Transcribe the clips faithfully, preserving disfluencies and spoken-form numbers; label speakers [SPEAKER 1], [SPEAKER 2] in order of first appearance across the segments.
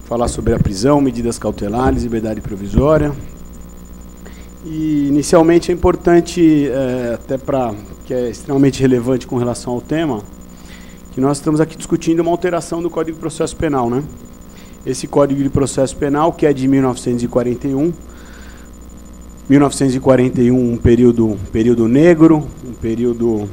[SPEAKER 1] falar sobre a prisão, medidas cautelares, liberdade provisória. E, inicialmente, é importante, é, até para que é extremamente relevante com relação ao tema, que nós estamos aqui discutindo uma alteração do Código de Processo Penal, né? Esse Código de Processo Penal, que é de mil novecentos e quarenta e um, mil novecentos e quarenta e um, um período, um período negro, um período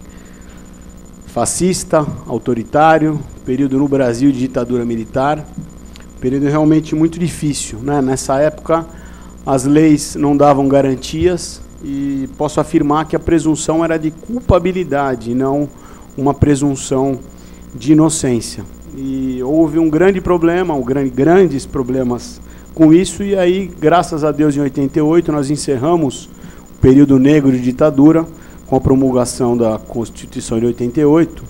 [SPEAKER 1] fascista, autoritário, período no Brasil de ditadura militar, período realmente muito difícil, né? Nessa época, as leis não davam garantias e posso afirmar que a presunção era de culpabilidade, não uma presunção de inocência. E houve um grande problema, um grande, grandes problemas com isso, e aí, graças a Deus, em oitenta e oito, nós encerramos o período negro de ditadura, com a promulgação da Constituição de oitenta e oito,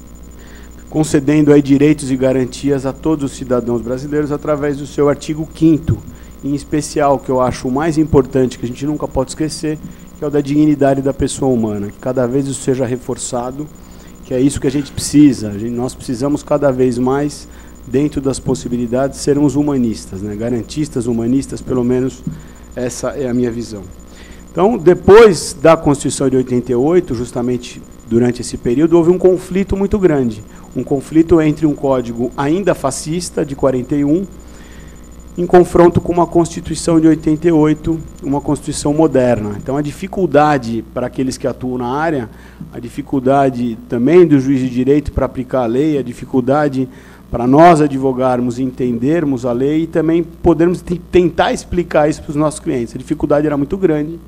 [SPEAKER 1] concedendo aí direitos e garantias a todos os cidadãos brasileiros através do seu artigo quinto, em especial, que eu acho o mais importante, que a gente nunca pode esquecer, que é o da dignidade da pessoa humana, que cada vez isso seja reforçado, que é isso que a gente precisa. A gente, nós precisamos cada vez mais, dentro das possibilidades, sermos humanistas, né? Garantistas, humanistas, pelo menos essa é a minha visão. Então, depois da Constituição de oitenta e oito, justamente durante esse período, houve um conflito muito grande, um conflito entre um código ainda fascista, de quarenta e um, em confronto com uma Constituição de oitenta e oito, uma Constituição moderna. Então, a dificuldade para aqueles que atuam na área, a dificuldade também do juiz de direito para aplicar a lei, a dificuldade para nós advogarmos e entendermos a lei e também podermos tentar explicar isso para os nossos clientes. A dificuldade era muito grande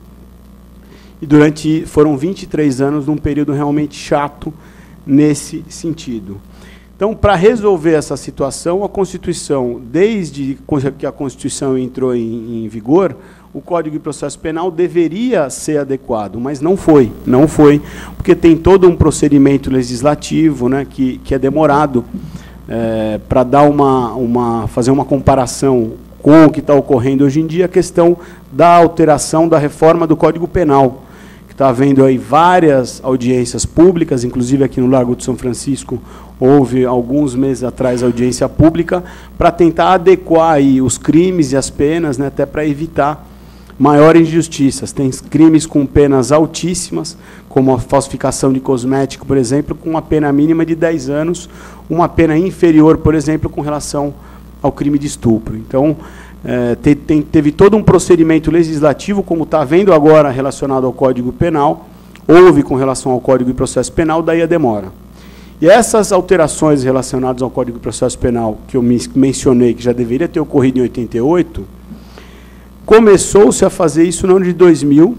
[SPEAKER 1] e durante, foram vinte e três anos num período realmente chato nesse sentido. Então, para resolver essa situação, a Constituição, desde que a Constituição entrou em, em vigor, o Código de Processo Penal deveria ser adequado, mas não foi, não foi, porque tem todo um procedimento legislativo, né, que, que é demorado é, para dar uma, uma, fazer uma comparação com o que está ocorrendo hoje em dia, a questão da alteração da reforma do Código Penal, que está havendo aí várias audiências públicas, inclusive aqui no Largo de São Francisco, houve, alguns meses atrás, audiência pública, para tentar adequar aí os crimes e as penas, né, até para evitar maiores injustiças. Tem crimes com penas altíssimas, como a falsificação de cosmético, por exemplo, com uma pena mínima de dez anos, uma pena inferior, por exemplo, com relação ao crime de estupro. Então, é, te, tem, teve todo um procedimento legislativo, como está havendo agora relacionado ao Código Penal, houve com relação ao Código de Processo Penal, daí a demora. E essas alterações relacionadas ao Código de Processo Penal, que eu mencionei, que já deveria ter ocorrido em oitenta e oito, começou-se a fazer isso no ano de dois mil,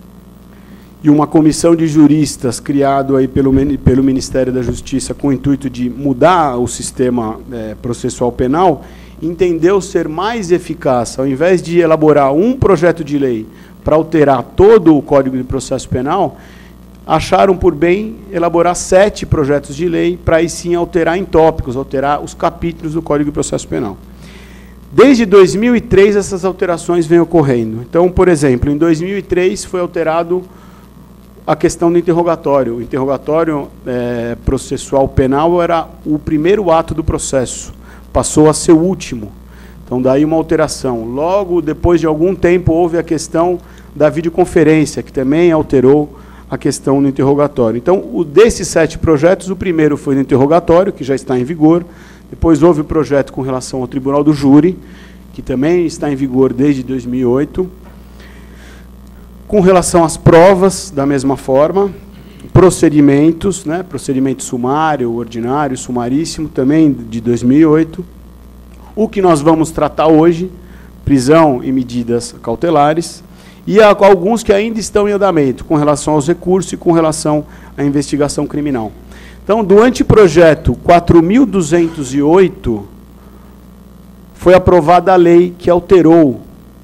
[SPEAKER 1] e uma comissão de juristas criado aí pelo, pelo Ministério da Justiça com o intuito de mudar o sistema é, processual penal, entendeu ser mais eficaz, ao invés de elaborar um projeto de lei para alterar todo o Código de Processo Penal, acharam por bem elaborar sete projetos de lei para aí sim alterar em tópicos, alterar os capítulos do Código de Processo Penal. Desde dois mil e três, essas alterações vêm ocorrendo. Então, por exemplo, em dois mil e três foi alterado a questão do interrogatório. O interrogatório é, processual penal era o primeiro ato do processo, passou a ser o último. Então, daí uma alteração. Logo, depois de algum tempo, houve a questão da videoconferência, que também alterou a questão do interrogatório. Então, o, desses sete projetos, o primeiro foi no interrogatório, que já está em vigor. Depois houve o projeto com relação ao Tribunal do Júri, que também está em vigor desde dois mil e oito. Com relação às provas, da mesma forma. Procedimentos, né, procedimento sumário, ordinário, sumaríssimo, também de dois mil e oito. O que nós vamos tratar hoje, prisão e medidas cautelares. E há alguns que ainda estão em andamento, com relação aos recursos e com relação à investigação criminal. Então, do anteprojeto quatro mil duzentos e oito, foi aprovada a lei que alterou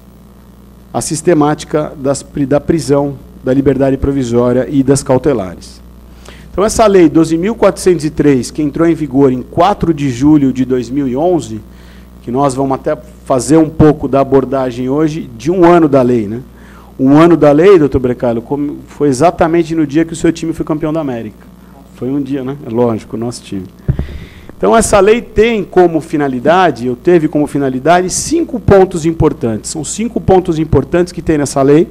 [SPEAKER 1] a sistemática das, da prisão, da liberdade provisória e das cautelares. Então, essa lei doze mil quatrocentos e três, que entrou em vigor em quatro de julho de dois mil e onze, que nós vamos até fazer um pouco da abordagem hoje, de um ano da lei, né? Um ano da lei, doutor Brecalo, foi exatamente no dia que o seu time foi campeão da América. Foi um dia, né? É lógico, o nosso time. Então, Então, essa lei tem como finalidade, ou teve como finalidade, cinco pontos importantes. São cinco pontos importantes que tem nessa lei,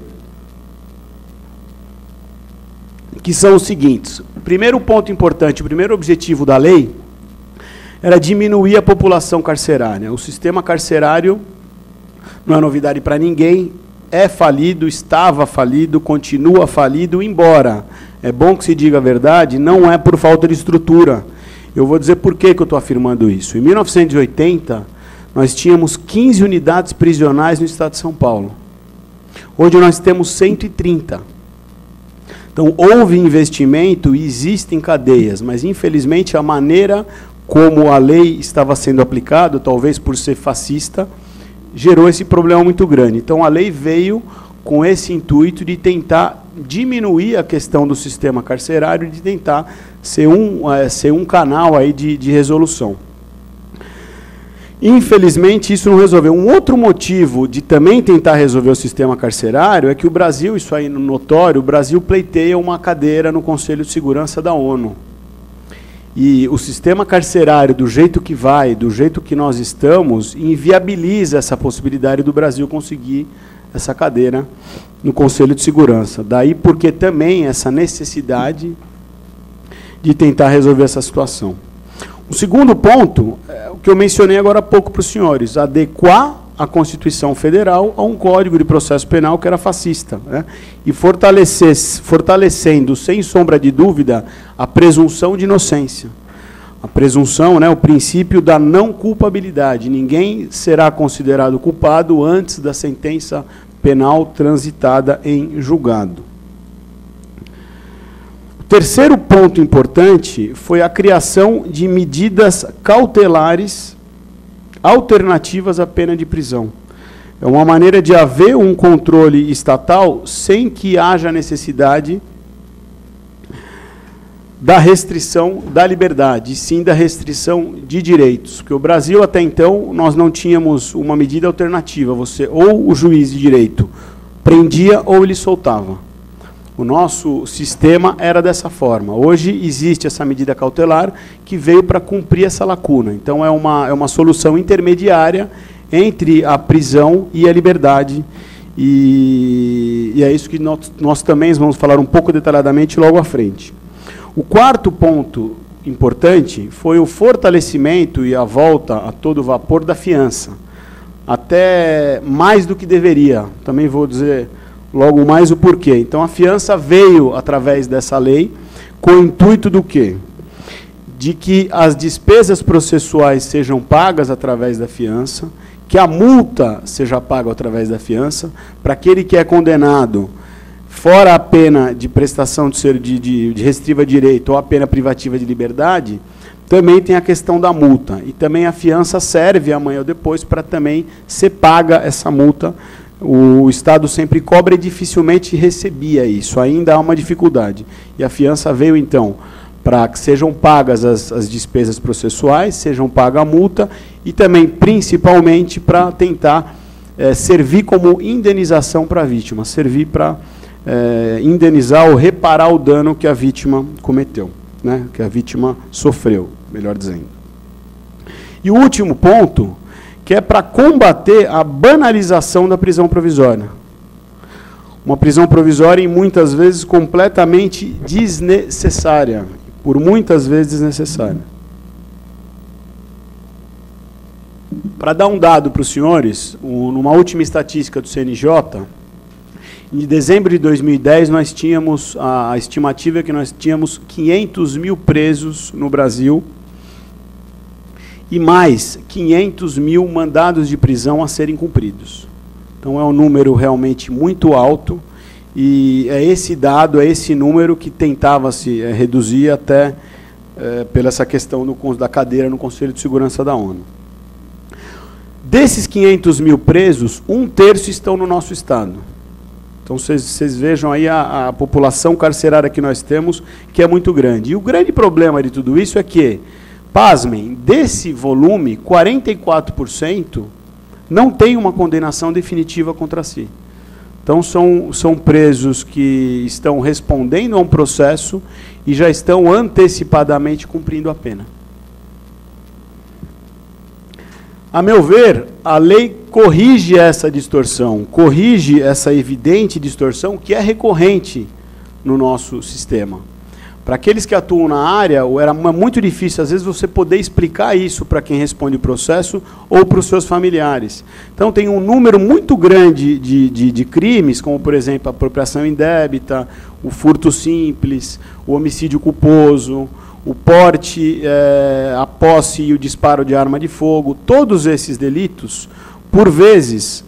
[SPEAKER 1] que são os seguintes. O primeiro ponto importante, o primeiro objetivo da lei, era diminuir a população carcerária. O sistema carcerário, não é novidade para ninguém, é falido, estava falido, continua falido, embora, é bom que se diga a verdade, não é por falta de estrutura. Eu vou dizer por que que eu estou afirmando isso. Em mil novecentos e oitenta, nós tínhamos quinze unidades prisionais no estado de São Paulo. Hoje nós temos cento e trinta. Então, houve investimento e existem cadeias, mas, infelizmente, a maneira como a lei estava sendo aplicada, talvez por ser fascista, gerou esse problema muito grande. Então, a lei veio com esse intuito de tentar diminuir a questão do sistema carcerário, de tentar ser um, é, ser um canal aí de, de resolução. Infelizmente, isso não resolveu. Um outro motivo de também tentar resolver o sistema carcerário é que o Brasil, isso aí notório, o Brasil pleiteia uma cadeira no Conselho de Segurança da ONU. E o sistema carcerário, do jeito que vai, do jeito que nós estamos, inviabiliza essa possibilidade do Brasil conseguir essa cadeira no Conselho de Segurança. Daí porque também essa necessidade de tentar resolver essa situação. O segundo ponto é o que eu mencionei agora há pouco para os senhores, adequar a Constituição Federal a um Código de Processo Penal que era fascista, né? E fortalecer, fortalecendo, sem sombra de dúvida, a presunção de inocência. A presunção, né, o princípio da não culpabilidade. Ninguém será considerado culpado antes da sentença penal transitada em julgado. O terceiro ponto importante foi a criação de medidas cautelares alternativas à pena de prisão. É uma maneira de haver um controle estatal sem que haja necessidade da restrição da liberdade, e sim da restrição de direitos. Porque o Brasil, até então, nós não tínhamos uma medida alternativa. Você, ou o juiz de direito prendia ou ele soltava. O nosso sistema era dessa forma. Hoje existe essa medida cautelar que veio para cumprir essa lacuna. Então, é uma, é uma solução intermediária entre a prisão e a liberdade. E, e é isso que nós, nós também vamos falar um pouco detalhadamente logo à frente. O quarto ponto importante foi o fortalecimento e a volta a todo vapor da fiança. Até mais do que deveria. Também vou dizer logo mais o porquê. Então, a fiança veio através dessa lei com o intuito do quê? De que as despesas processuais sejam pagas através da fiança, que a multa seja paga através da fiança, para aquele que é condenado, fora a pena de prestação de, ser, de, de, de restritiva de direito ou a pena privativa de liberdade, também tem a questão da multa. E também a fiança serve amanhã ou depois para também ser paga essa multa. O Estado sempre cobra e dificilmente recebia isso. Ainda há uma dificuldade. E a fiança veio, então, para que sejam pagas as, as despesas processuais, sejam paga a multa e também, principalmente, para tentar é, servir como indenização para a vítima, servir para é, indenizar ou reparar o dano que a vítima cometeu, né, que a vítima sofreu, melhor dizendo. E o último ponto, que é para combater a banalização da prisão provisória. Uma prisão provisória, e muitas vezes, completamente desnecessária, por muitas vezes desnecessária. Para dar um dado para os senhores, numa última estatística do C N J, em dezembro de dois mil e dez, nós tínhamos, a estimativa é que nós tínhamos quinhentos mil presos no Brasil, e mais quinhentos mil mandados de prisão a serem cumpridos. Então, é um número realmente muito alto, e é esse dado, é esse número que tentava-se é, reduzir até é, pela essa questão do, da cadeira no Conselho de Segurança da ONU. Desses quinhentos mil presos, um terço estão no nosso Estado. Então, vocês vejam aí a, a população carcerária que nós temos, que é muito grande. E o grande problema de tudo isso é que, pasmem, desse volume, quarenta e quatro por cento não tem uma condenação definitiva contra si. Então, são, são presos que estão respondendo a um processo e já estão antecipadamente cumprindo a pena. A meu ver, a lei corrige essa distorção, corrige essa evidente distorção que é recorrente no nosso sistema. Para aqueles que atuam na área, era muito difícil, às vezes, você poder explicar isso para quem responde o processo ou para os seus familiares. Então, tem um número muito grande de, de, de crimes, como, por exemplo, a apropriação indébita, o furto simples, o homicídio culposo, o porte, é, a posse e o disparo de arma de fogo. Todos esses delitos, por vezes,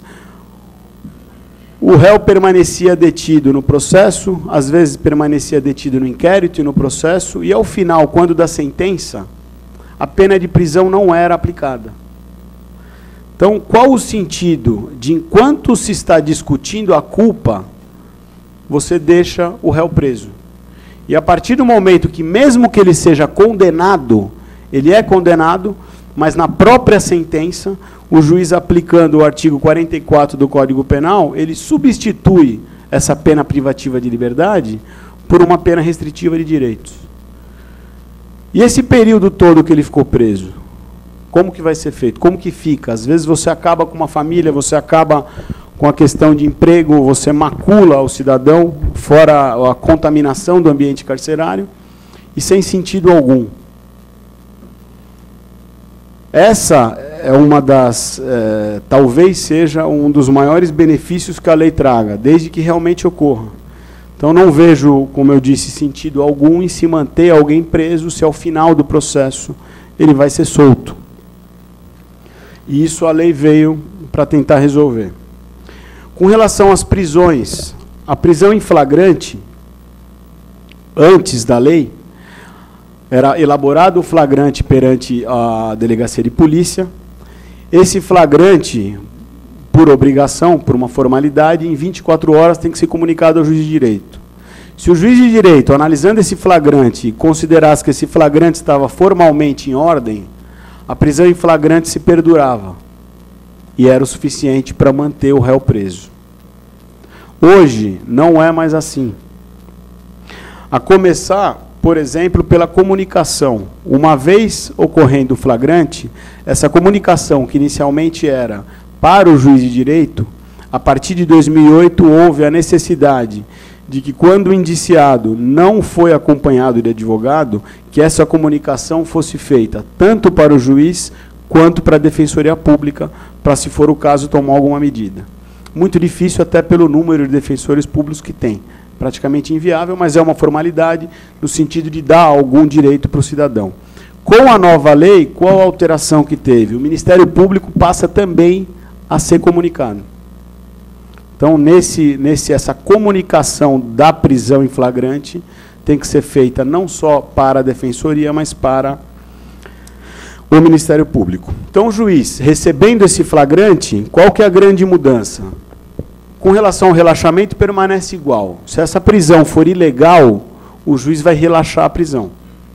[SPEAKER 1] o réu permanecia detido no processo, às vezes permanecia detido no inquérito e no processo, e ao final, quando da sentença, a pena de prisão não era aplicada. Então, qual o sentido de, enquanto se está discutindo a culpa, você deixa o réu preso? E a partir do momento que, mesmo que ele seja condenado, ele é condenado, mas na própria sentença, o juiz, aplicando o artigo quarenta e quatro do Código Penal, ele substitui essa pena privativa de liberdade por uma pena restritiva de direitos. E esse período todo que ele ficou preso, como que vai ser feito? Como que fica? Às vezes você acaba com uma família, você acaba com a questão de emprego, você macula o cidadão, fora a contaminação do ambiente carcerário, e sem sentido algum. Essa é uma das, é, talvez seja um dos maiores benefícios que a lei traga, desde que realmente ocorra. Então, não vejo, como eu disse, sentido algum em se manter alguém preso se ao final do processo ele vai ser solto. E isso a lei veio para tentar resolver. Com relação às prisões, a prisão em flagrante, antes da lei, era elaborado o flagrante perante a delegacia de polícia. Esse flagrante, por obrigação, por uma formalidade, em vinte e quatro horas tem que ser comunicado ao juiz de direito. Se o juiz de direito, analisando esse flagrante, considerasse que esse flagrante estava formalmente em ordem, a prisão em flagrante se perdurava. E era o suficiente para manter o réu preso. Hoje, não é mais assim. A começar, por exemplo, pela comunicação. Uma vez ocorrendo o flagrante, essa comunicação, que inicialmente era para o juiz de direito, a partir de dois mil e oito houve a necessidade de que, quando o indiciado não foi acompanhado de advogado, que essa comunicação fosse feita tanto para o juiz quanto para a Defensoria Pública, para, se for o caso, tomar alguma medida. Muito difícil até pelo número de defensores públicos que tem. Praticamente inviável, mas é uma formalidade no sentido de dar algum direito para o cidadão. Com a nova lei, qual a alteração que teve? O Ministério Público passa também a ser comunicado. Então, nesse, nesse, essa comunicação da prisão em flagrante tem que ser feita não só para a Defensoria, mas para o Ministério Público. Então, o juiz, recebendo esse flagrante, qual que é a grande mudança? Com relação ao relaxamento, permanece igual. Se essa prisão for ilegal, o juiz vai relaxar a prisão.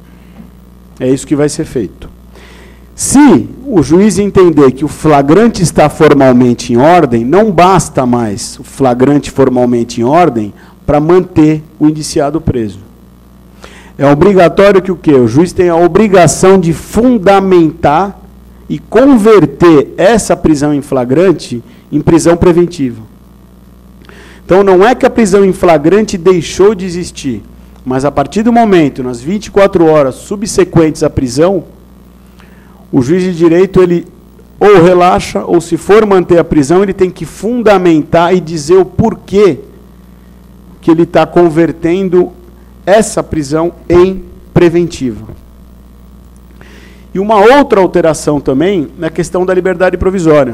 [SPEAKER 1] É isso que vai ser feito. Se o juiz entender que o flagrante está formalmente em ordem, não basta mais o flagrante formalmente em ordem para manter o indiciado preso. É obrigatório que o quê? O juiz tem a obrigação de fundamentar e converter essa prisão em flagrante em prisão preventiva. Então, não é que a prisão em flagrante deixou de existir, mas a partir do momento, nas vinte e quatro horas subsequentes à prisão, o juiz de direito, ele ou relaxa, ou se for manter a prisão, ele tem que fundamentar e dizer o porquê que ele está convertendo essa prisão em preventiva. E uma outra alteração também na questão da liberdade provisória.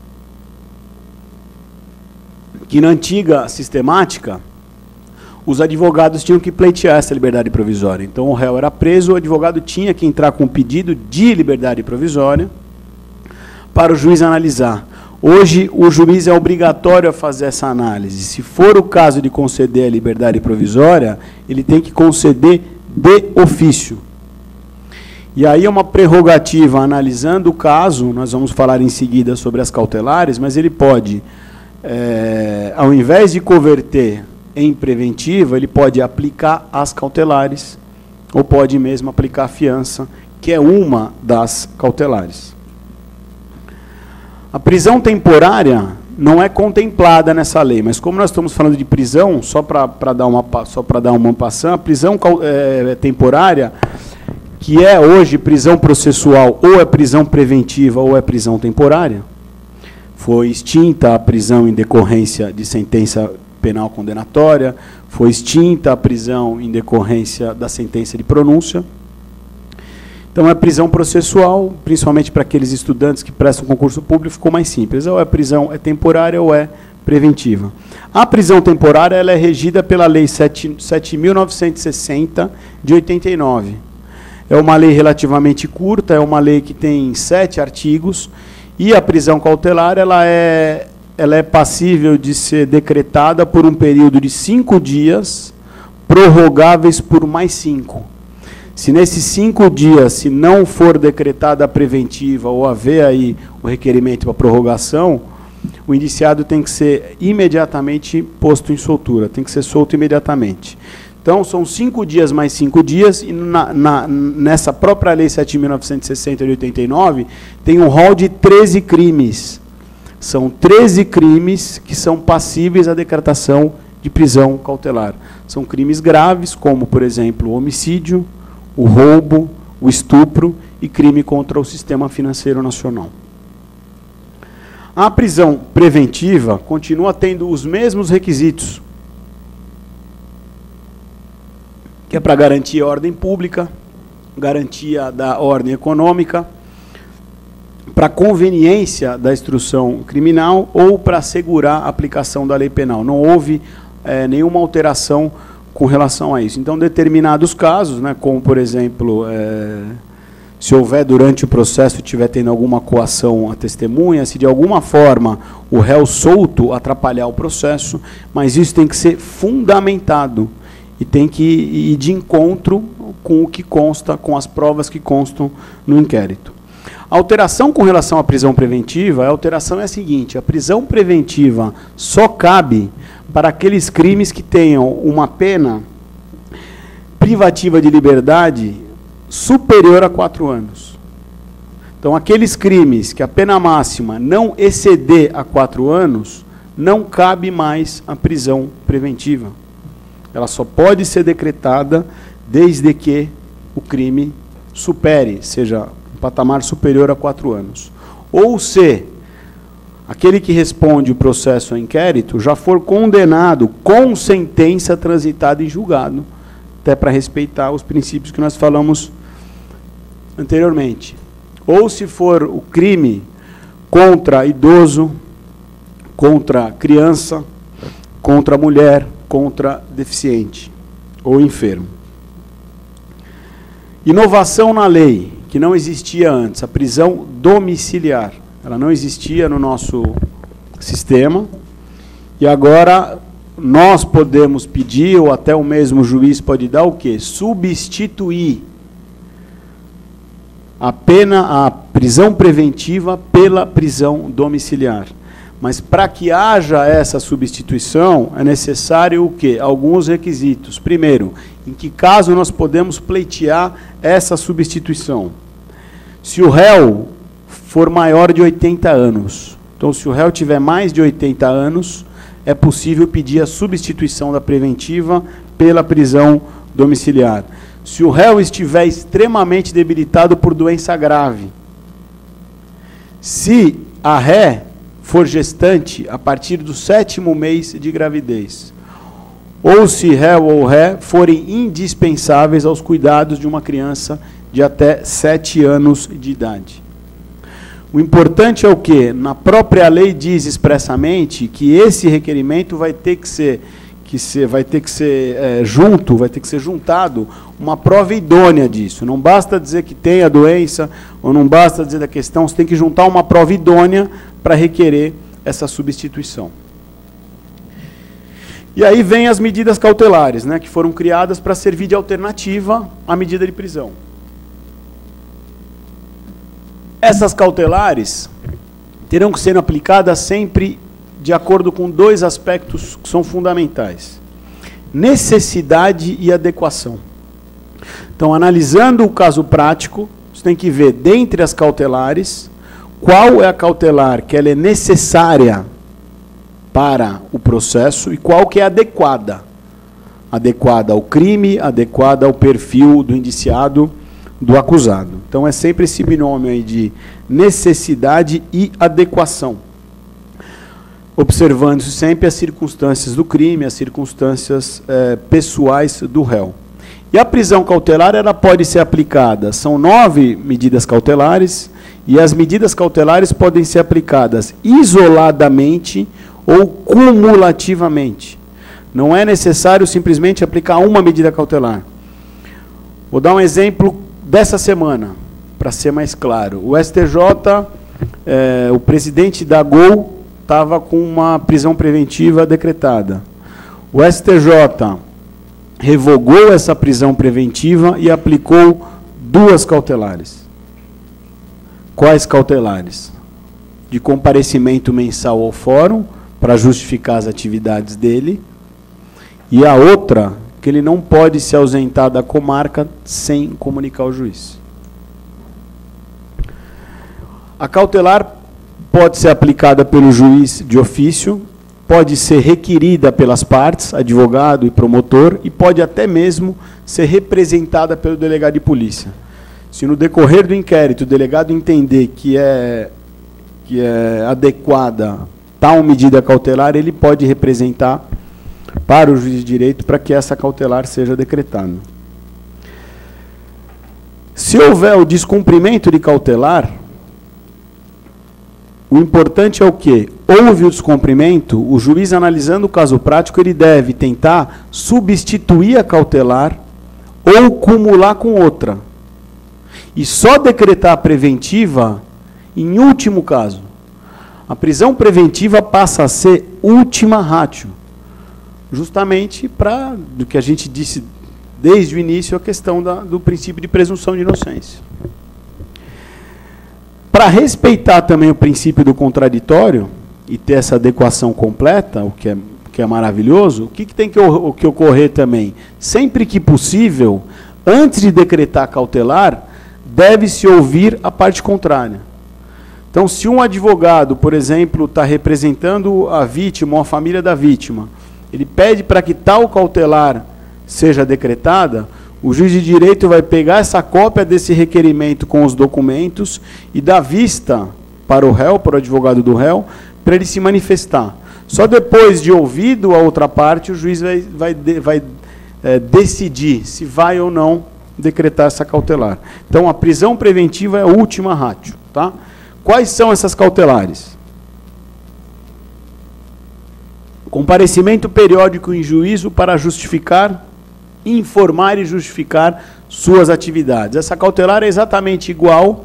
[SPEAKER 1] Que na antiga sistemática, os advogados tinham que pleitear essa liberdade provisória. Então, o réu era preso, o advogado tinha que entrar com um pedido de liberdade provisória para o juiz analisar. Hoje, o juiz é obrigatório a fazer essa análise. Se for o caso de conceder a liberdade provisória, ele tem que conceder de ofício. E aí é uma prerrogativa, analisando o caso, nós vamos falar em seguida sobre as cautelares, mas ele pode, é, ao invés de converter em preventiva, ele pode aplicar as cautelares, ou pode mesmo aplicar a fiança, que é uma das cautelares. A prisão temporária não é contemplada nessa lei, mas como nós estamos falando de prisão, só para dar uma só para dar uma passão, a prisão é, temporária, que é hoje prisão processual, ou é prisão preventiva ou é prisão temporária, foi extinta a prisão em decorrência de sentença penal condenatória, foi extinta a prisão em decorrência da sentença de pronúncia. Então, a prisão processual, principalmente para aqueles estudantes que prestam concurso público, ficou mais simples. Ou a prisão é temporária ou é preventiva. A prisão temporária ela é regida pela Lei sete mil novecentos e sessenta, de oitenta e nove. É uma lei relativamente curta, é uma lei que tem sete artigos, e a prisão cautelar ela é, ela é passível de ser decretada por um período de cinco dias, prorrogáveis por mais cinco. Se nesses cinco dias, se não for decretada a preventiva ou haver aí o requerimento para prorrogação, o indiciado tem que ser imediatamente posto em soltura, tem que ser solto imediatamente. Então, são cinco dias mais cinco dias, e na, na, nessa própria Lei sete mil novecentos e sessenta de oitenta e nove, tem um rol de treze crimes. São treze crimes que são passíveis à decretação de prisão cautelar. São crimes graves, como, por exemplo, o homicídio, o roubo, o estupro e crime contra o sistema financeiro nacional. A prisão preventiva continua tendo os mesmos requisitos, que é para garantir a ordem pública, garantia da ordem econômica, para conveniência da instrução criminal ou para assegurar a aplicação da lei penal. Não houve é, nenhuma alteração com relação a isso. Então, determinados casos, né, como, por exemplo, é, se houver durante o processo, estiver tendo alguma coação à testemunha, se de alguma forma o réu solto atrapalhar o processo, mas isso tem que ser fundamentado e tem que ir de encontro com o que consta, com as provas que constam no inquérito. A alteração com relação à prisão preventiva, a alteração é a seguinte: a prisão preventiva só cabe para aqueles crimes que tenham uma pena privativa de liberdade superior a quatro anos. Então, aqueles crimes que a pena máxima não exceder a quatro anos, não cabe mais a prisão preventiva. Ela só pode ser decretada desde que o crime supere, seja um patamar superior a quatro anos. Ou se aquele que responde o processo ao inquérito já for condenado com sentença transitada em julgado, até para respeitar os princípios que nós falamos anteriormente. Ou se for o crime contra idoso, contra criança, contra mulher, contra deficiente ou enfermo. Inovação na lei, que não existia antes, a prisão domiciliar. Ela não existia no nosso sistema, e agora nós podemos pedir, ou até o mesmo juiz pode dar o quê? Substituir a pena, a prisão preventiva pela prisão domiciliar. Mas para que haja essa substituição, é necessário o quê? Alguns requisitos. Primeiro, em que caso nós podemos pleitear essa substituição? Se o réu for maior de oitenta anos. Então, se o réu tiver mais de oitenta anos, é possível pedir a substituição da preventiva pela prisão domiciliar. Se o réu estiver extremamente debilitado por doença grave. Se a ré for gestante a partir do sétimo mês de gravidez. Ou se réu ou ré forem indispensáveis aos cuidados de uma criança de até sete anos de idade. O importante é o quê? Na própria lei diz expressamente que esse requerimento vai ter que ser, que ser, vai ter que ser é, junto, vai ter que ser juntado uma prova idônea disso. Não basta dizer que tem a doença, ou não basta dizer da questão, você tem que juntar uma prova idônea para requerer essa substituição. E aí vem as medidas cautelares, né, que foram criadas para servir de alternativa à medida de prisão. Essas cautelares terão que ser aplicadas sempre de acordo com dois aspectos que são fundamentais: necessidade e adequação. Então, analisando o caso prático, você tem que ver, dentre as cautelares, qual é a cautelar que ela é necessária para o processo e qual que é adequada. Adequada ao crime, adequada ao perfil do indiciado, do acusado. Então é sempre esse binômio aí de necessidade e adequação, observando-se sempre as circunstâncias do crime, as circunstâncias eh, pessoais do réu. E a prisão cautelar, ela pode ser aplicada, são nove medidas cautelares, e as medidas cautelares podem ser aplicadas isoladamente ou cumulativamente. Não é necessário simplesmente aplicar uma medida cautelar. Vou dar um exemplo dessa semana, para ser mais claro. O S T J, eh, o presidente da Gol, estava com uma prisão preventiva decretada. O S T J revogou essa prisão preventiva e aplicou duas cautelares. Quais cautelares? De comparecimento mensal ao fórum, para justificar as atividades dele, e a outra, que ele não pode se ausentar da comarca sem comunicar ao juiz. A cautelar pode ser aplicada pelo juiz de ofício, pode ser requerida pelas partes, advogado e promotor, e pode até mesmo ser representada pelo delegado de polícia. Se no decorrer do inquérito o delegado entender que é, que é adequada tal medida cautelar, ele pode representar para o juiz de direito para que essa cautelar seja decretada. Se houver o descumprimento de cautelar, o importante é o quê? Houve o descumprimento, o juiz, analisando o caso prático, ele deve tentar substituir a cautelar ou cumular com outra. E só decretar a preventiva em último caso. A prisão preventiva passa a ser última ratio, justamente para, do que a gente disse desde o início, a questão da, do princípio de presunção de inocência. Para respeitar também o princípio do contraditório e ter essa adequação completa, o que é, que é maravilhoso, o que, que tem que, o, que ocorrer também? Sempre que possível, antes de decretar cautelar, deve-se ouvir a parte contrária. Então, se um advogado, por exemplo, está representando a vítima ou a família da vítima, ele pede para que tal cautelar seja decretada, o juiz de direito vai pegar essa cópia desse requerimento com os documentos e dar vista para o réu, para o advogado do réu, para ele se manifestar. Só depois de ouvido a outra parte, o juiz vai, vai, vai é, decidir se vai ou não decretar essa cautelar. Então, a prisão preventiva é a última ratio. Tá? Quais são essas cautelares? Comparecimento periódico em juízo para justificar, informar e justificar suas atividades. Essa cautelar é exatamente igual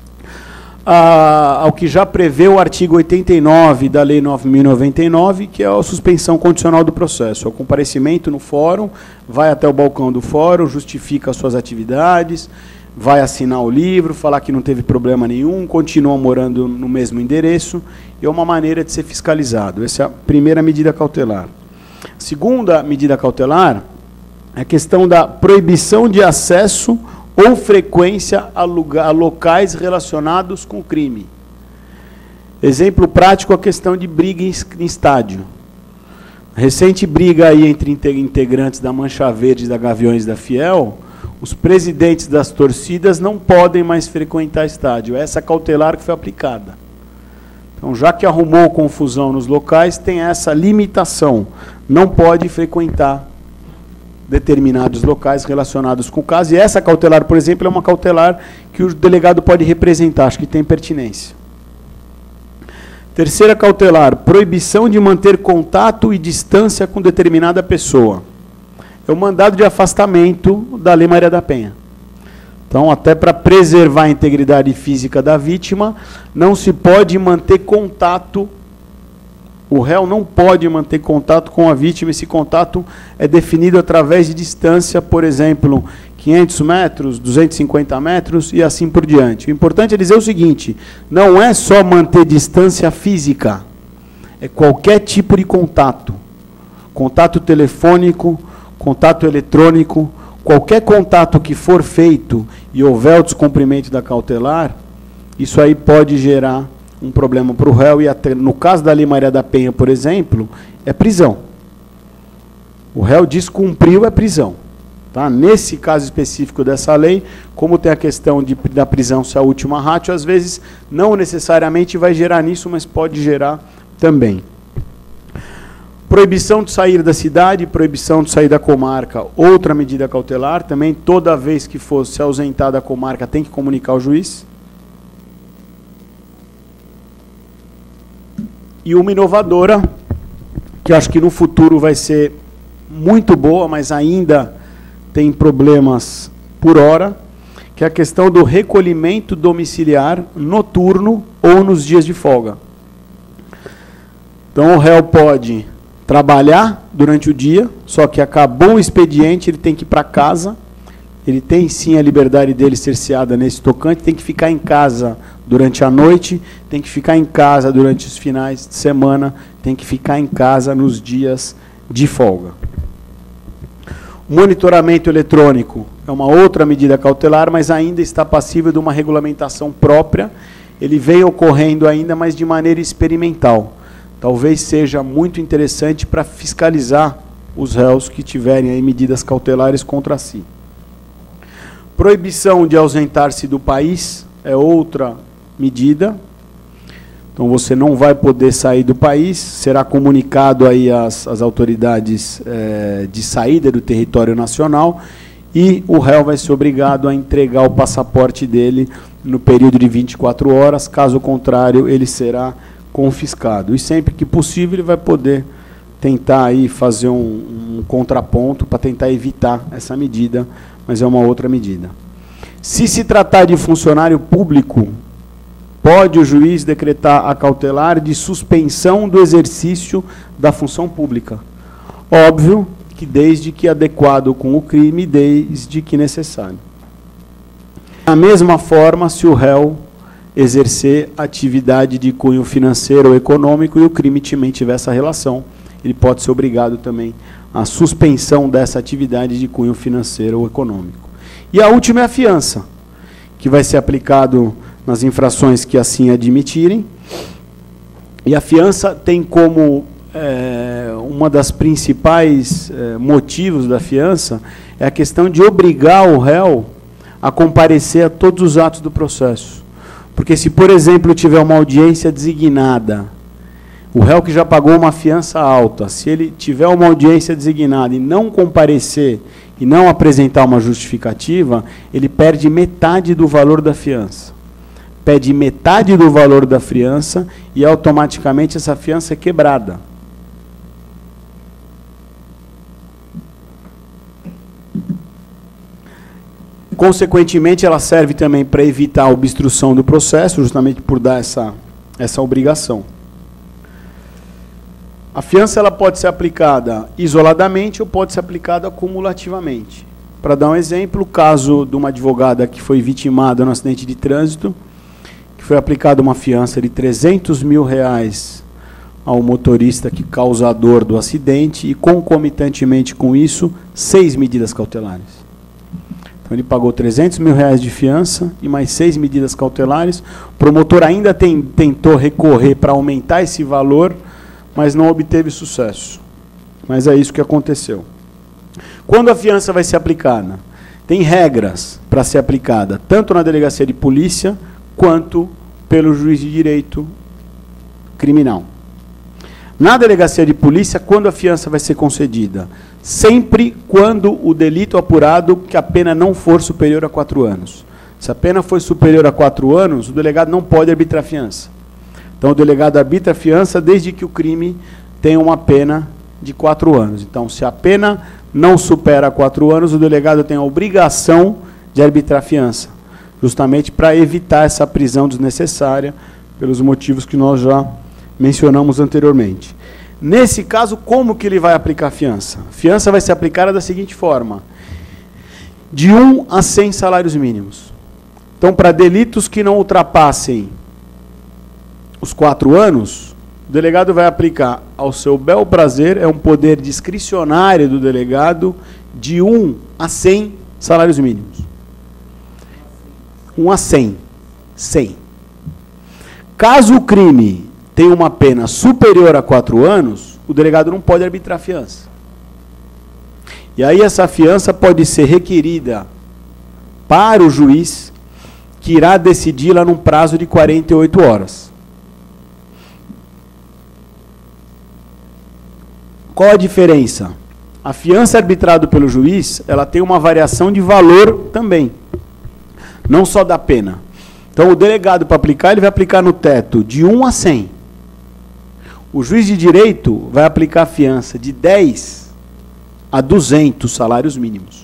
[SPEAKER 1] a, ao que já prevê o artigo oitenta e nove da Lei nove mil e noventa e nove, que é a suspensão condicional do processo. É o comparecimento no fórum, vai até o balcão do fórum, justifica as suas atividades, vai assinar o livro, falar que não teve problema nenhum, continua morando no mesmo endereço, e é uma maneira de ser fiscalizado. Essa é a primeira medida cautelar. Segunda medida cautelar é a questão da proibição de acesso ou frequência a, lugar, a locais relacionados com o crime. Exemplo prático, a questão de briga em, em estádio. Recente briga aí entre integrantes da Mancha Verde e da Gaviões da Fiel, os presidentes das torcidas não podem mais frequentar estádio. Essa cautelar que foi aplicada. Então, já que arrumou confusão nos locais, tem essa limitação. Não pode frequentar determinados locais relacionados com o caso. E essa cautelar, por exemplo, é uma cautelar que o delegado pode representar. Acho que tem pertinência. Terceira cautelar, proibição de manter contato e distância com determinada pessoa. É o mandado de afastamento da Lei Maria da Penha. Então, até para preservar a integridade física da vítima, não se pode manter contato, o réu não pode manter contato com a vítima. Esse contato é definido através de distância, por exemplo, quinhentos metros, duzentos e cinquenta metros e assim por diante. O importante é dizer o seguinte, não é só manter distância física, é qualquer tipo de contato. Contato telefônico, contato eletrônico, qualquer contato que for feito e houver o descumprimento da cautelar, isso aí pode gerar um problema para o réu, e até, no caso da Lei Maria da Penha, por exemplo, é prisão. O réu descumpriu, é prisão. Tá? Nesse caso específico dessa lei, como tem a questão de, da prisão ser a última ratio, às vezes não necessariamente vai gerar nisso, mas pode gerar também. Proibição de sair da cidade, proibição de sair da comarca, outra medida cautelar, também toda vez que for se ausentar da comarca tem que comunicar ao juiz. E uma inovadora, que acho que no futuro vai ser muito boa, mas ainda tem problemas por hora, que é a questão do recolhimento domiciliar noturno ou nos dias de folga. Então, o réu pode trabalhar durante o dia, só que acabou o expediente, ele tem que ir para casa, ele tem sim a liberdade dele cerceada nesse tocante, tem que ficar em casa durante a noite, tem que ficar em casa durante os finais de semana, tem que ficar em casa nos dias de folga. O monitoramento eletrônico é uma outra medida cautelar, mas ainda está passível de uma regulamentação própria. Ele vem ocorrendo ainda, mas de maneira experimental. Talvez seja muito interessante para fiscalizar os réus que tiverem aí medidas cautelares contra si. Proibição de ausentar-se do país é outra medida. Então, você não vai poder sair do país, será comunicado aí às, às autoridades é, de saída do território nacional, e o réu vai ser obrigado a entregar o passaporte dele no período de vinte e quatro horas, caso contrário, ele será confiscado. E sempre que possível, ele vai poder tentar aí fazer um, um contraponto para tentar evitar essa medida, mas é uma outra medida. Se se tratar de funcionário público, pode o juiz decretar a cautelar de suspensão do exercício da função pública. Óbvio que desde que adequado com o crime, desde que necessário. Da mesma forma, se o réu exercer atividade de cunho financeiro ou econômico e o crime também tiver essa relação, ele pode ser obrigado também à suspensão dessa atividade de cunho financeiro ou econômico. E a última é a fiança, que vai ser aplicado nas infrações que assim admitirem. E a fiança tem como é, uma das principais é, motivos da fiança é a questão de obrigar o réu a comparecer a todos os atos do processo. Porque se, por exemplo, tiver uma audiência designada, o réu que já pagou uma fiança alta, se ele tiver uma audiência designada e não comparecer e não apresentar uma justificativa, ele perde metade do valor da fiança. Pede metade do valor da fiança e automaticamente essa fiança é quebrada. Consequentemente, ela serve também para evitar a obstrução do processo, justamente por dar essa, essa obrigação. A fiança ela pode ser aplicada isoladamente ou pode ser aplicada cumulativamente. Para dar um exemplo, o caso de uma advogada que foi vitimada no acidente de trânsito, que foi aplicada uma fiança de trezentos mil reais ao motorista que causador do acidente e, concomitantemente com isso, seis medidas cautelares. Então, ele pagou trezentos mil reais de fiança e mais seis medidas cautelares. O promotor ainda tem, tentou recorrer para aumentar esse valor, mas não obteve sucesso. Mas é isso que aconteceu. Quando a fiança vai ser aplicada? Tem regras para ser aplicada, tanto na delegacia de polícia, quanto pelo juiz de direito criminal. Na delegacia de polícia, quando a fiança vai ser concedida? Sempre quando o delito apurado, que a pena não for superior a quatro anos. Se a pena for superior a quatro anos, o delegado não pode arbitrar fiança. Então, o delegado arbitra fiança desde que o crime tenha uma pena de quatro anos. Então, se a pena não supera quatro anos, o delegado tem a obrigação de arbitrar fiança, justamente para evitar essa prisão desnecessária, pelos motivos que nós já mencionamos anteriormente. Nesse caso, como que ele vai aplicar a fiança? A fiança vai ser aplicada da seguinte forma: de um a cem salários mínimos. Então, para delitos que não ultrapassem os quatro anos, o delegado vai aplicar ao seu bel prazer, é um poder discricionário do delegado, de um a cem salários mínimos. um a cem. cem. Caso o crime tenha uma pena superior a quatro anos, o delegado não pode arbitrar a fiança. E aí essa fiança pode ser requerida para o juiz, que irá decidi-la num prazo de quarenta e oito horas. Qual a diferença? A fiança arbitrada pelo juiz, ela tem uma variação de valor também, não só da pena. Então, o delegado, para aplicar, ele vai aplicar no teto de um a cem. O juiz de direito vai aplicar a fiança de dez a duzentos salários mínimos.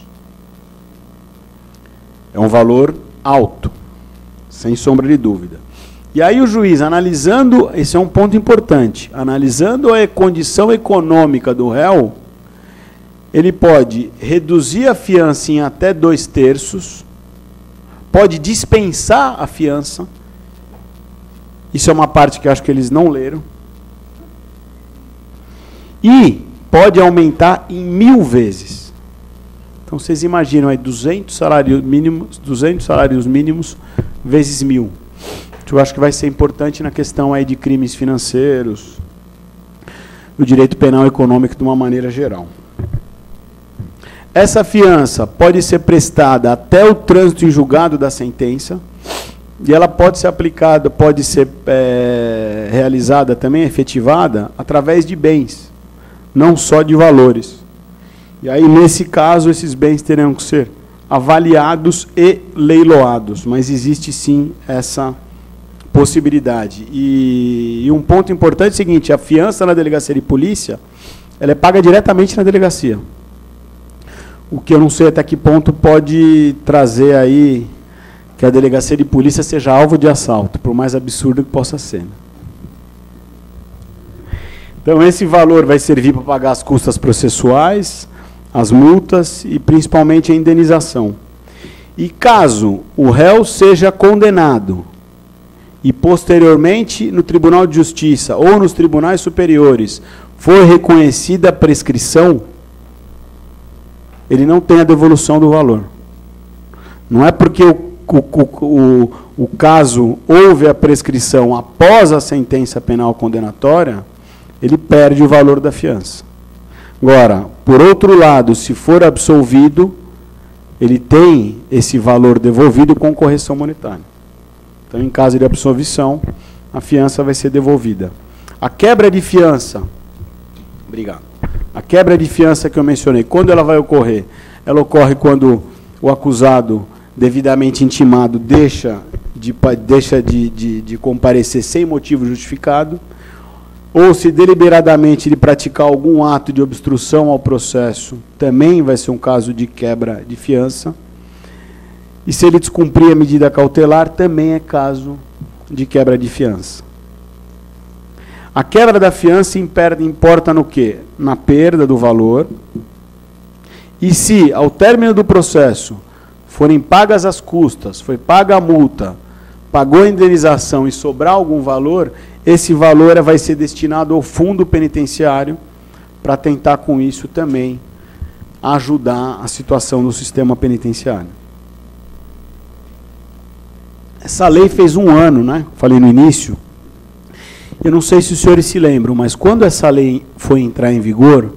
[SPEAKER 1] É um valor alto, sem sombra de dúvida. E aí o juiz, analisando, esse é um ponto importante, analisando a condição econômica do réu, ele pode reduzir a fiança em até dois terços, pode dispensar a fiança, isso é uma parte que eu acho que eles não leram, e pode aumentar em mil vezes. Então, vocês imaginam aí duzentos salários mínimos, duzentos salários mínimos vezes mil. Eu acho que vai ser importante na questão aí de crimes financeiros, do direito penal econômico de uma maneira geral. Essa fiança pode ser prestada até o trânsito em julgado da sentença, e ela pode ser aplicada, pode ser é, realizada também, efetivada, através de bens, não só de valores. E aí, nesse caso, esses bens terão que ser avaliados e leiloados, mas existe sim essa possibilidade. E, e um ponto importante é o seguinte, a fiança na delegacia de polícia, ela é paga diretamente na delegacia. O que eu não sei até que ponto pode trazer aí que a delegacia de polícia seja alvo de assalto, por mais absurdo que possa ser. Então, esse valor vai servir para pagar as custas processuais, as multas e principalmente a indenização. E caso o réu seja condenado e posteriormente no Tribunal de Justiça ou nos tribunais superiores for reconhecida a prescrição, ele não tem a devolução do valor. Não é porque o, o, o, o caso houve a prescrição após a sentença penal condenatória, ele perde o valor da fiança. Agora, por outro lado, se for absolvido, ele tem esse valor devolvido com correção monetária. Então, em caso de absolvição, a fiança vai ser devolvida. A quebra de fiança, obrigado. A quebra de fiança que eu mencionei, quando ela vai ocorrer? Ela ocorre quando o acusado, devidamente intimado, deixa de, deixa de, de, de comparecer sem motivo justificado, ou se deliberadamente ele praticar algum ato de obstrução ao processo, também vai ser um caso de quebra de fiança. E se ele descumprir a medida cautelar, também é caso de quebra de fiança. A quebra da fiança importa no quê? Na perda do valor. E se, ao término do processo, forem pagas as custas, foi paga a multa, pagou a indenização e sobrar algum valor, esse valor vai ser destinado ao fundo penitenciário para tentar, com isso, também ajudar a situação no sistema penitenciário. Essa lei fez um ano, né? Falei no início. Eu não sei se os senhores se lembram, mas quando essa lei foi entrar em vigor,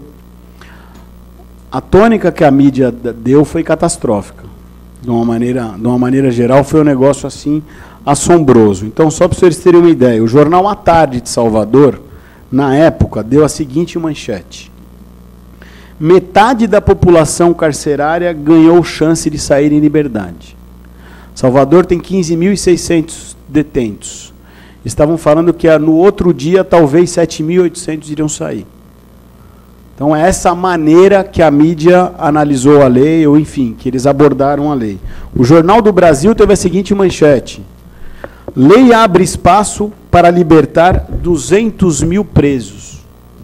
[SPEAKER 1] a tônica que a mídia deu foi catastrófica. De uma maneira, de uma maneira geral, foi um negócio assim assombroso. Então, só para os senhores terem uma ideia, o jornal A Tarde de Salvador, na época, deu a seguinte manchete: metade da população carcerária ganhou chance de sair em liberdade. Salvador tem quinze mil e seiscentos detentos. Estavam falando que no outro dia, talvez sete mil e oitocentos iriam sair. Então, é essa maneira que a mídia analisou a lei, ou enfim, que eles abordaram a lei. O Jornal do Brasil teve a seguinte manchete: lei abre espaço para libertar duzentos mil presos.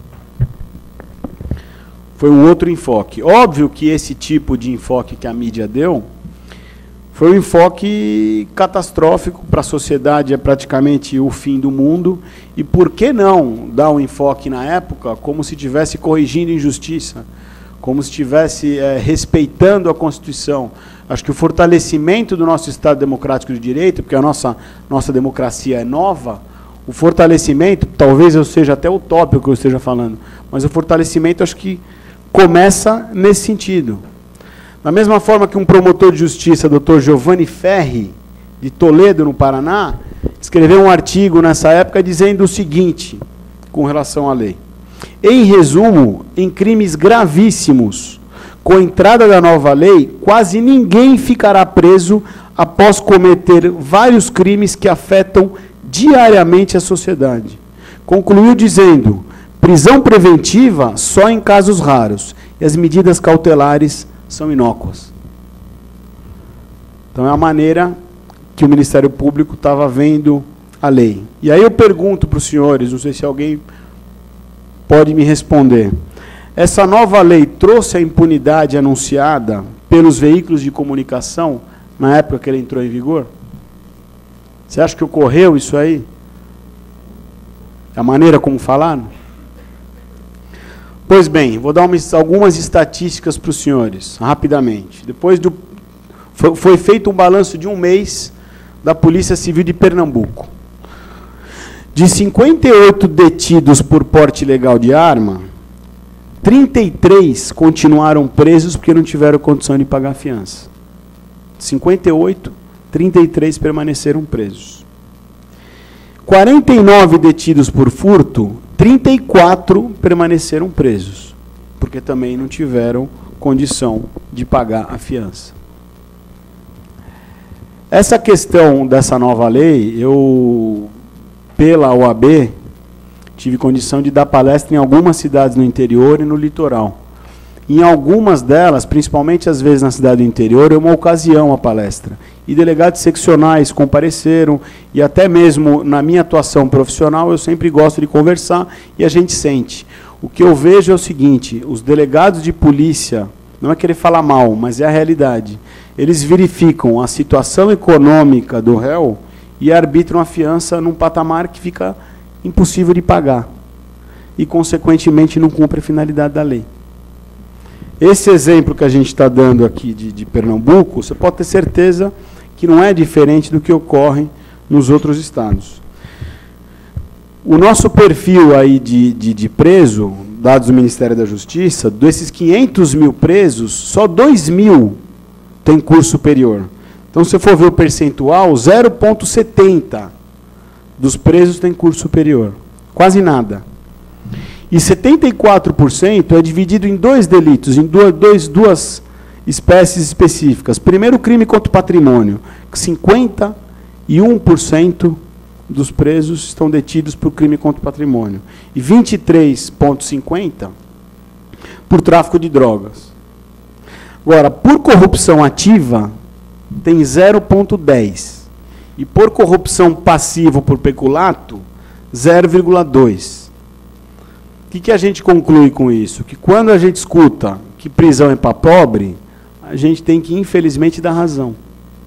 [SPEAKER 1] Foi um outro enfoque. Óbvio que esse tipo de enfoque que a mídia deu foi um enfoque catastrófico para a sociedade, é praticamente o fim do mundo. E por que não dar um enfoque na época como se estivesse corrigindo injustiça, como se estivesse é, respeitando a Constituição? Acho que o fortalecimento do nosso Estado Democrático de Direito, porque a nossa, nossa democracia é nova, O fortalecimento, talvez eu seja até utópico que eu esteja falando, mas o fortalecimento acho que começa nesse sentido. Da mesma forma que um promotor de justiça, doutor Giovanni Ferri, de Toledo, no Paraná, escreveu um artigo nessa época dizendo o seguinte, com relação à lei. Em resumo, em crimes gravíssimos, com a entrada da nova lei, quase ninguém ficará preso após cometer vários crimes que afetam diariamente a sociedade. Concluiu dizendo, prisão preventiva só em casos raros, e as medidas cautelares são inócuas. Então é a maneira que o Ministério Público estava vendo a lei. E aí eu pergunto para os senhores, não sei se alguém pode me responder, essa nova lei trouxe a impunidade anunciada pelos veículos de comunicação na época que ele entrou em vigor? Você acha que ocorreu isso aí? A maneira como falaram? Pois bem, vou dar umas, algumas estatísticas para os senhores, rapidamente. Depois do, foi, foi feito um balanço de um mês da Polícia Civil de Pernambuco. De cinquenta e oito detidos por porte ilegal de arma, trinta e três continuaram presos porque não tiveram condição de pagar a fiança. cinquenta e oito, trinta e três permaneceram presos. quarenta e nove detidos por furto, trinta e quatro permaneceram presos, porque também não tiveram condição de pagar a fiança. Essa questão dessa nova lei, eu, pela O A B, tive condição de dar palestra em algumas cidades no interior e no litoral. Em algumas delas, principalmente às vezes na cidade do interior, é uma ocasião a palestra. E delegados seccionais compareceram, e até mesmo na minha atuação profissional, eu sempre gosto de conversar, e a gente sente. O que eu vejo é o seguinte, os delegados de polícia, não é querer falar mal, mas é a realidade, eles verificam a situação econômica do réu e arbitram a fiança num patamar que fica impossível de pagar. E, consequentemente, não cumpre a finalidade da lei. Esse exemplo que a gente está dando aqui de, de Pernambuco, você pode ter certeza que não é diferente do que ocorre nos outros estados. O nosso perfil aí de, de, de preso, dados do Ministério da Justiça, desses quinhentos mil presos, só dois mil tem curso superior. Então, se você for ver o percentual, zero vírgula setenta dos presos tem curso superior. Quase nada. E setenta e quatro por cento é dividido em dois delitos, em duas, dois, duas espécies específicas. Primeiro, o crime contra o patrimônio. cinquenta e um por cento dos presos estão detidos por crime contra o patrimônio. E vinte e três vírgula cinquenta por cento por tráfico de drogas. Agora, por corrupção ativa, tem zero vírgula dez por cento. E por corrupção passiva por peculato, zero vírgula dois por cento. O que, que a gente conclui com isso? Que quando a gente escuta que prisão é para pobre, a gente tem que, infelizmente, dar razão.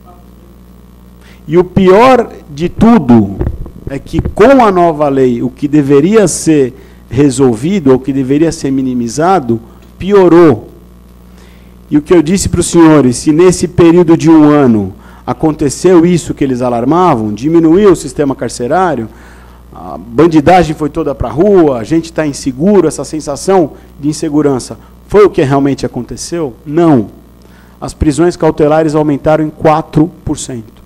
[SPEAKER 1] E o pior de tudo é que, com a nova lei, o que deveria ser resolvido, ou o que deveria ser minimizado, piorou. E o que eu disse para os senhores, se nesse período de um ano aconteceu isso que eles alarmavam, diminuiu o sistema carcerário, a bandidagem foi toda para a rua, a gente está inseguro, essa sensação de insegurança, foi o que realmente aconteceu? Não. As prisões cautelares aumentaram em quatro por cento.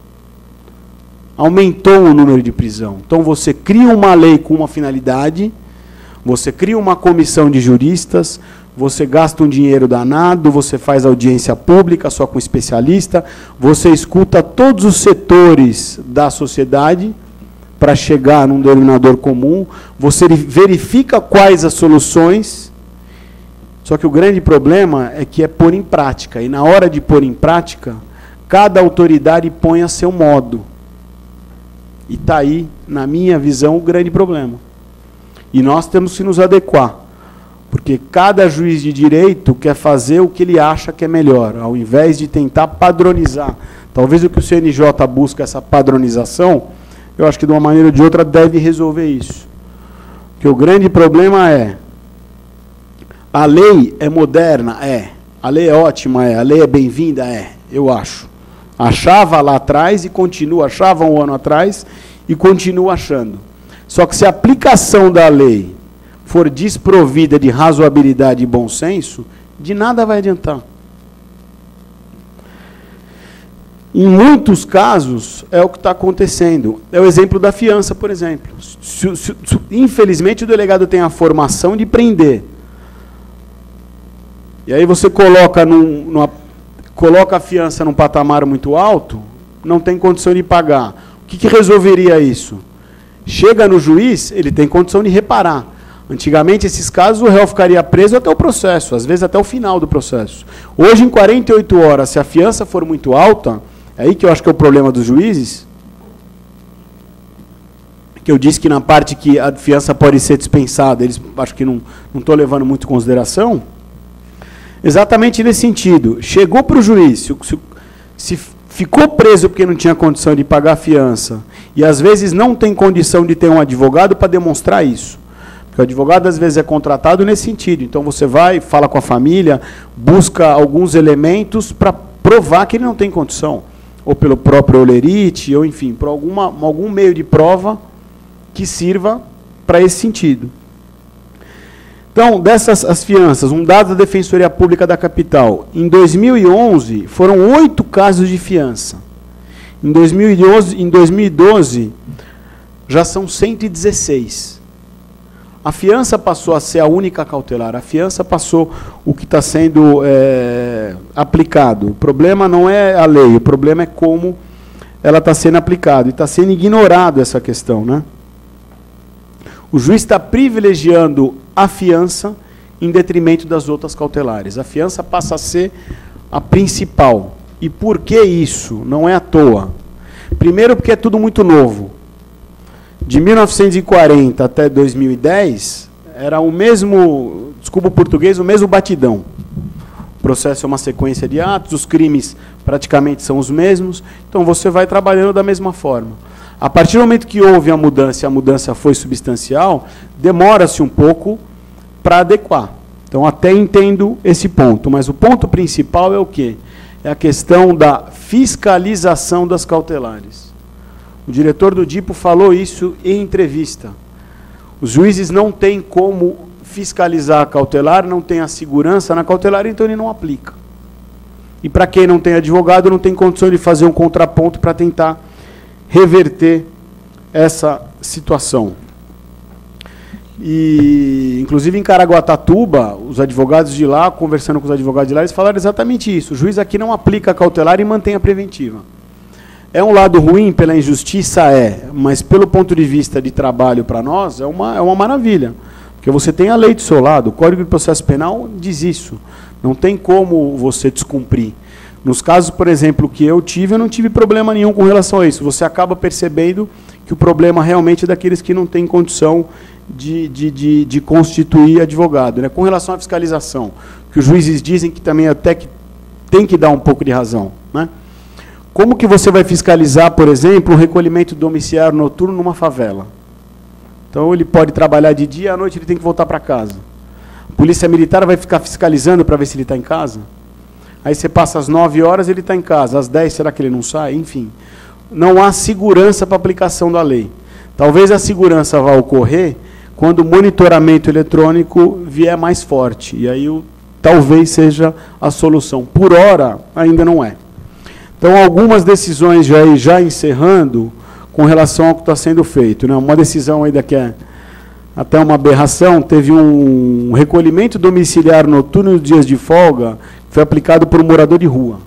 [SPEAKER 1] Aumentou o número de prisão. Então, você cria uma lei com uma finalidade, você cria uma comissão de juristas, você gasta um dinheiro danado, você faz audiência pública só com especialista, você escuta todos os setores da sociedade para chegar num denominador comum, você verifica quais as soluções, só que o grande problema é que é pôr em prática, e na hora de pôr em prática, cada autoridade põe a seu modo. E está aí, na minha visão, o grande problema. E nós temos que nos adequar, porque cada juiz de direito quer fazer o que ele acha que é melhor, ao invés de tentar padronizar. Talvez o que o C N J busca, essa padronização, eu acho que de uma maneira ou de outra deve resolver isso. Porque o grande problema é, a lei é moderna? É. A lei é ótima? É. A lei é bem-vinda? É. Eu acho. Achava lá atrás e continua, achava um ano atrás e continuo achando. Só que se a aplicação da lei for desprovida de razoabilidade e bom senso, de nada vai adiantar. Em muitos casos, é o que está acontecendo. É o exemplo da fiança, por exemplo. Se, se, se, infelizmente, o delegado tem a formação de prender. E aí você coloca, num, numa, coloca a fiança num patamar muito alto, não tem condição de pagar. O que, que resolveria isso? Chega no juiz, ele tem condição de reparar. Antigamente, esses casos, o réu ficaria preso até o processo, às vezes até o final do processo. Hoje, em quarenta e oito horas, se a fiança for muito alta, é aí que eu acho que é o problema dos juízes, que eu disse que na parte que a fiança pode ser dispensada, eles acho que não estou levando muito em consideração, exatamente nesse sentido. Chegou para o juiz, se, se, se ficou preso porque não tinha condição de pagar a fiança, e às vezes não tem condição de ter um advogado para demonstrar isso. Porque o advogado às vezes é contratado nesse sentido. Então você vai, fala com a família, busca alguns elementos para provar que ele não tem condição. Ou pelo próprio olerite, ou enfim, por alguma, algum meio de prova que sirva para esse sentido. Então, dessas as fianças, um dado da Defensoria Pública da Capital, em dois mil e onze foram oito casos de fiança. Em dois mil e onze, em dois mil e doze já são cento e dezesseis. A fiança passou a ser a única cautelar. A fiança passou o que está sendo é, aplicado. O problema não é a lei, o problema é como ela está sendo aplicada. E está sendo ignorado essa questão, né? O juiz está privilegiando a fiança em detrimento das outras cautelares. A fiança passa a ser a principal. E por que isso? Não é à toa. Primeiro, porque é tudo muito novo. De mil novecentos e quarenta até dois mil e dez, era o mesmo, desculpa o português, o mesmo batidão. O processo é uma sequência de atos, os crimes praticamente são os mesmos, então você vai trabalhando da mesma forma. A partir do momento que houve a mudança e a mudança foi substancial, demora-se um pouco para adequar. Então, até entendo esse ponto, mas o ponto principal é o quê? É a questão da fiscalização das cautelares. O diretor do DIPO falou isso em entrevista. Os juízes não têm como fiscalizar a cautelar, não tem a segurança na cautelar, então ele não aplica. E para quem não tem advogado, não tem condição de fazer um contraponto para tentar reverter essa situação. E, inclusive, em Caraguatatuba, os advogados de lá, conversando com os advogados de lá, eles falaram exatamente isso. O juiz aqui não aplica a cautelar e mantém a preventiva. É um lado ruim pela injustiça? É, mas pelo ponto de vista de trabalho para nós, é uma, é uma maravilha. Porque você tem a lei do seu lado, o Código de Processo Penal diz isso. Não tem como você descumprir. Nos casos, por exemplo, que eu tive, eu não tive problema nenhum com relação a isso. Você acaba percebendo que o problema realmente é daqueles que não têm condição de, de, de, de constituir advogado. Né? Com relação à fiscalização, que os juízes dizem que também até que tem que dar um pouco de razão, né? Como que você vai fiscalizar, por exemplo, um recolhimento domiciliar noturno numa favela? Então, ele pode trabalhar de dia, à noite ele tem que voltar para casa. A polícia militar vai ficar fiscalizando para ver se ele está em casa? Aí você passa às nove horas, ele está em casa. Às dez, será que ele não sai? Enfim, não há segurança para a aplicação da lei. Talvez a segurança vá ocorrer quando o monitoramento eletrônico vier mais forte. E aí, o, talvez seja a solução. Por hora, ainda não é. Então, algumas decisões já, já encerrando com relação ao que está sendo feito. Né? Uma decisão ainda que é até uma aberração, teve um recolhimento domiciliar noturno nos dias de folga, que foi aplicado por um morador de rua.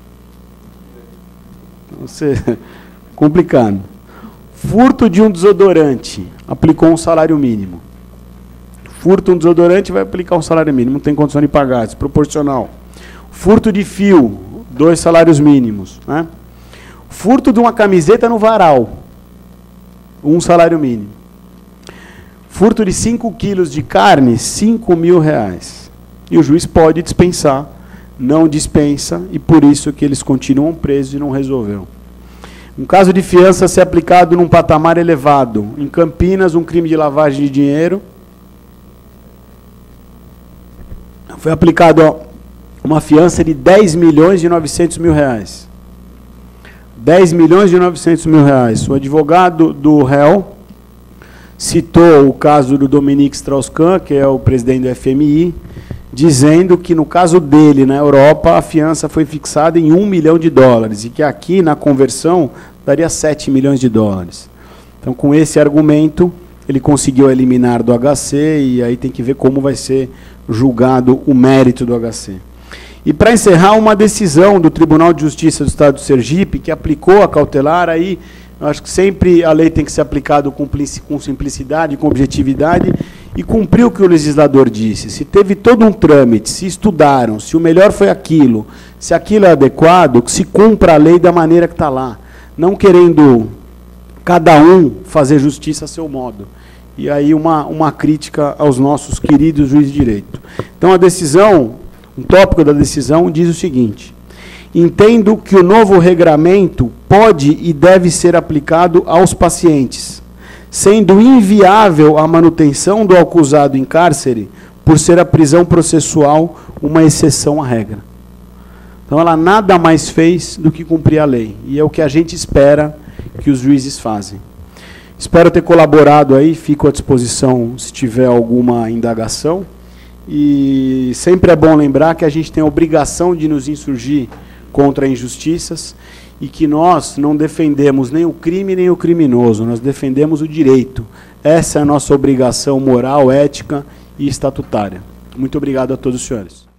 [SPEAKER 1] Você, complicado. Furto de um desodorante, aplicou um salário mínimo. Furto de um desodorante vai aplicar um salário mínimo, não tem condição de pagar, desproporcional. Furto de fio, dois salários mínimos. Né? Furto de uma camiseta no varal, um salário mínimo. Furto de cinco quilos de carne, cinco mil reais. E o juiz pode dispensar, não dispensa, e por isso que eles continuam presos e não resolveu. Um caso de fiança ser aplicado num patamar elevado. Em Campinas, um crime de lavagem de dinheiro. Foi aplicado uma fiança de dez milhões e novecentos mil reais. dez milhões e novecentos mil reais. O advogado do réu citou o caso do Dominique Strauss-Kahn, que é o presidente do F M I, dizendo que no caso dele, na Europa, a fiança foi fixada em um milhão de dólares e que aqui, na conversão, daria sete milhões de dólares. Então, com esse argumento, ele conseguiu eliminar do H C e aí tem que ver como vai ser julgado o mérito do H C. E para encerrar, uma decisão do Tribunal de Justiça do Estado do Sergipe, que aplicou a cautelar, aí eu acho que sempre a lei tem que ser aplicada com, com simplicidade, com objetividade, e cumpriu o que o legislador disse. Se teve todo um trâmite, se estudaram, se o melhor foi aquilo, se aquilo é adequado, que se cumpra a lei da maneira que está lá, não querendo cada um fazer justiça a seu modo. E aí uma, uma crítica aos nossos queridos juízes de direito. Então a decisão, um tópico da decisão diz o seguinte: entendo que o novo regramento pode e deve ser aplicado aos pacientes, sendo inviável a manutenção do acusado em cárcere por ser a prisão processual uma exceção à regra. Então ela nada mais fez do que cumprir a lei, e é o que a gente espera que os juízes fazem. Espero ter colaborado aí, fico à disposição se tiver alguma indagação, e sempre é bom lembrar que a gente tem a obrigação de nos insurgir contra injustiças e que nós não defendemos nem o crime nem o criminoso, nós defendemos o direito. Essa é a nossa obrigação moral, ética e estatutária. Muito obrigado a todos os senhores.